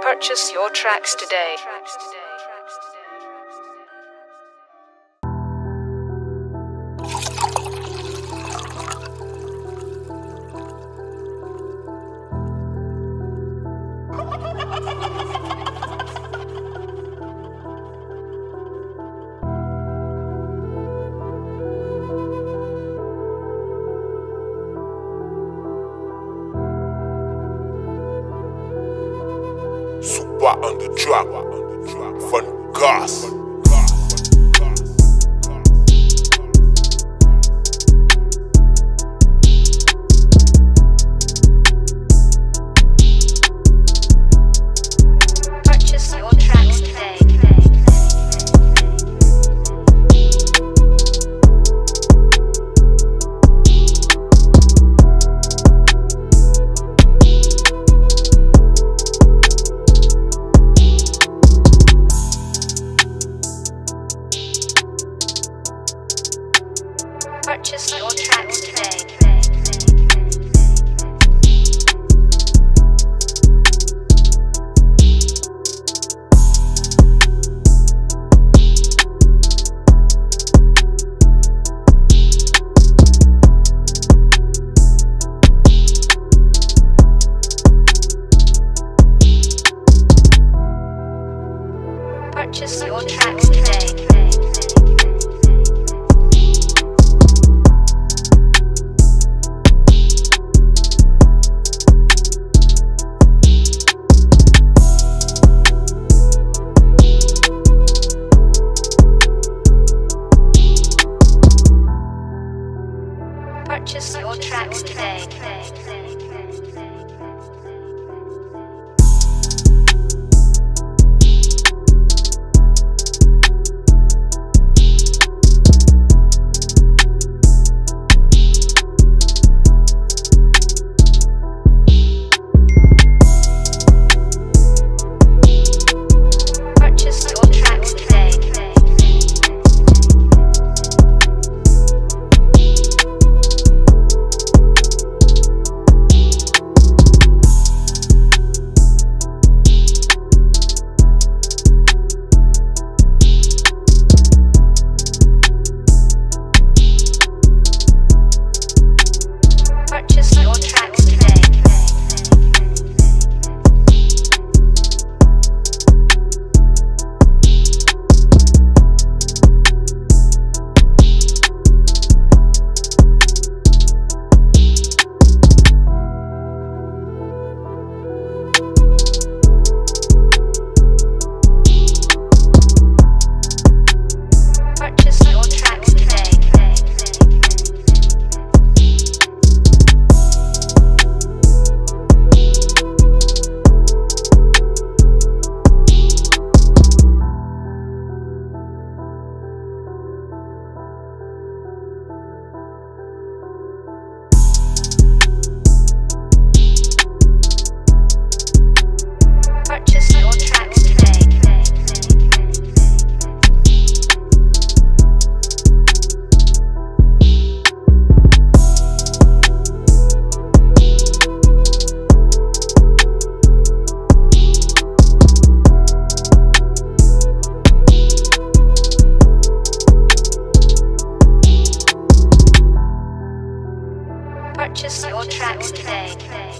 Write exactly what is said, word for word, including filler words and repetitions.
Purchase your tracks today. Super on the track, fun gas. Purchase your tracks today. Purchase your tracks today. Purchase your tracks today. Purchase your tracks today. Purchase your tracks today. Purchase your tracks today. Purchase your tracks today. Purchase your tracks today. Purchase your tracks today.